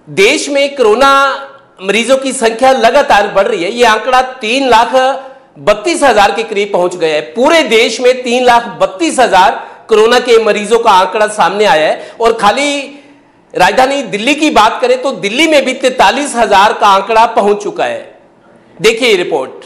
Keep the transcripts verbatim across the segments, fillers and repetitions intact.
देश में कोरोना मरीजों की संख्या लगातार बढ़ रही है। ये आंकड़ा तीन लाख बत्तीस हजार के करीब पहुंच गया है। पूरे देश में तीन लाख बत्तीस हजार कोरोना के मरीजों का आंकड़ा सामने आया है। और खाली राजधानी दिल्ली की बात करें तो दिल्ली में भी तैंतालीस हजार का आंकड़ा पहुंच चुका है। देखिए रिपोर्ट।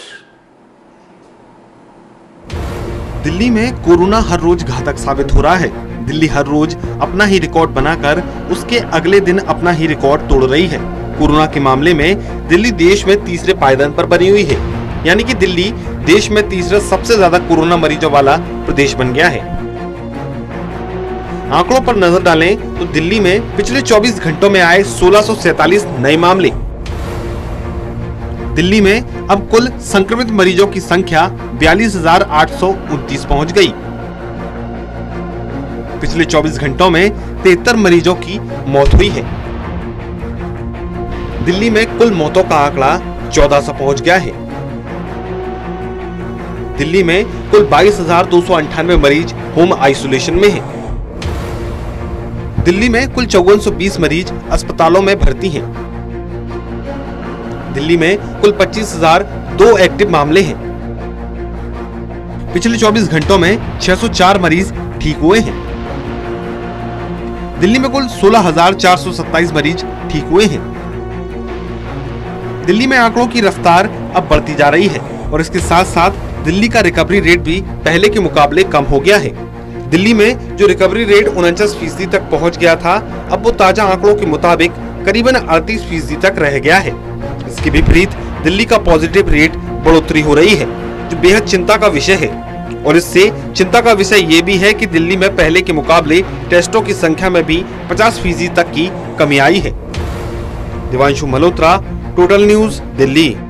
दिल्ली में कोरोना हर रोज घातक साबित हो रहा है। दिल्ली हर रोज अपना ही रिकॉर्ड बनाकर उसके अगले दिन अपना ही रिकॉर्ड तोड़ रही है। कोरोना के मामले में दिल्ली देश में तीसरे पायदान पर बनी हुई है, यानी कि दिल्ली देश में तीसरा सबसे ज्यादा कोरोना मरीजों वाला प्रदेश बन गया है। आंकड़ों पर नजर डालें तो दिल्ली में पिछले चौबीस घंटों में आए सोलह सौ सैतालीस नए मामले। दिल्ली में अब कुल संक्रमित मरीजों की संख्या बयालीस हजार आठ सौ उनतीस पहुंच गई। पिछले चौबीस घंटों में तिहत्तर मरीजों की मौत हुई है। दिल्ली में कुल मौतों का आंकड़ा चौदह सौ पहुंच गया है। दिल्ली में कुल बाईस हजार दो सौ अंठानवे मरीज होम आइसोलेशन में हैं। दिल्ली में कुल चौवन सौ बीस मरीज अस्पतालों में भर्ती हैं। दिल्ली में कुल पच्चीस हजार दो एक्टिव मामले हैं। पिछले चौबीस घंटों में छह सौ चार मरीज ठीक हुए हैं। दिल्ली में कुल सोलह हजार चार सौ सत्ताईस मरीज ठीक हुए हैं। दिल्ली में आंकड़ों की रफ्तार अब बढ़ती जा रही है और इसके साथ साथ दिल्ली का रिकवरी रेट भी पहले के मुकाबले कम हो गया है। दिल्ली में जो रिकवरी रेट उनचास फीसदी तक पहुंच गया था, अब वो ताजा आंकड़ों के मुताबिक करीबन अड़तीस फीसदी तक रह गया है। इसके विपरीत दिल्ली का पॉजिटिव रेट बढ़ोतरी हो रही है, जो बेहद चिंता का विषय है। और इससे चिंता का विषय ये भी है कि दिल्ली में पहले के मुकाबले टेस्टों की संख्या में भी पचास फीसदी तक की कमी आई है। Divanshu Malhotra, total news, Delhi.